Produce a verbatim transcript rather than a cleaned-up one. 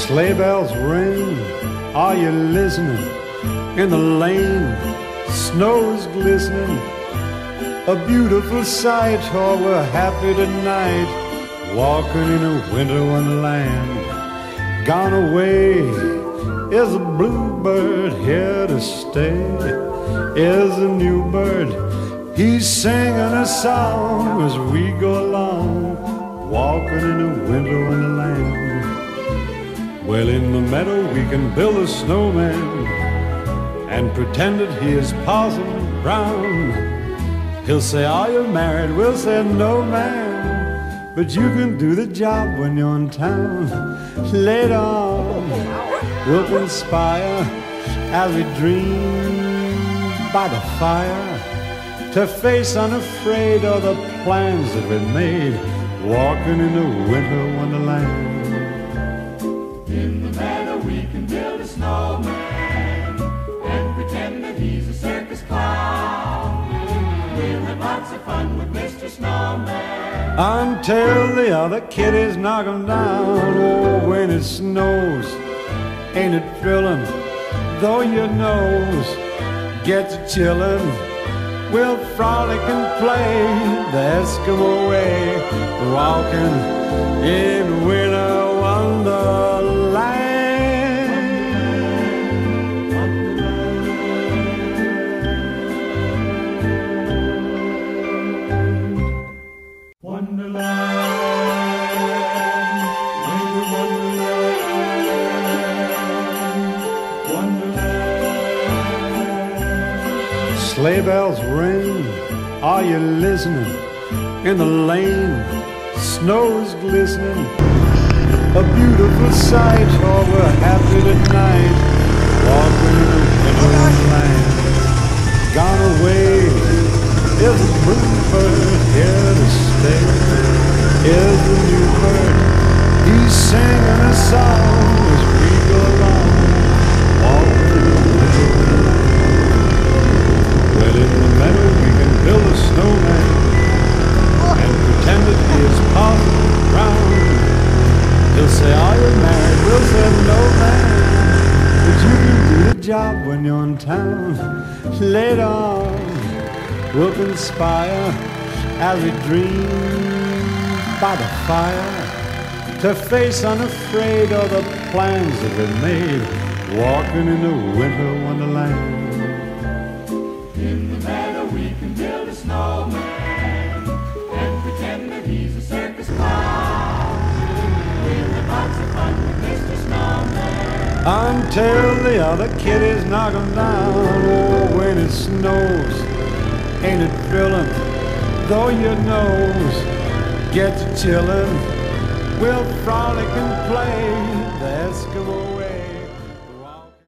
Sleigh bells ring, are you listening? In the lane, snow's glistening. A beautiful sight, oh, we're happy tonight, walking in a winter wonderland. Gone away is a bluebird, here to stay is a new bird. He's singing a song as we go along, walking in a winter wonderland. Well, in the meadow we can build a snowman and pretend that he is Parson Brown. He'll say, are you married? We'll say, no, man, but you can do the job when you're in town. Later on, we'll conspire as we dream by the fire to face unafraid all the plans that we made, walking in the winter wonderland. In the meadow we can build a snowman and pretend that he's a circus clown. We'll have lots of fun with Mister Snowman until the other kiddies knock him down. Oh, when it snows, ain't it thrilling? Though your nose gets chillin', we'll frolic and play the Eskimo way, walking in winter wonderland. Wonderland, winter wonderland, wonderland. Sleigh bells ring, are you listening? In the lane, snow's glistening. A beautiful sight, oh, we're happy tonight, walking in a winter wonderland. Gone away is a bluebird, here to stay is a new bird. He's singing a song as we go along, walking in a winter wonderland. Well, in the meadow we can build a snowman and pretend that he is Parson Brown. He'll say, are you married? We'll say, no, man, but you can do the job when you're in town. Later on, we'll conspire as we dream by the fire to face unafraid all the plans that we made, walking in the winter wonderland. In the meadow we can build a snowman and pretend that he's a circus clown. We'll have lots of fun with Mister Snowman until the other kiddies knock him down. Oh, when it snows, ain't it thrilling? Though your nose gets chillin', we'll frolic and play the Eskimo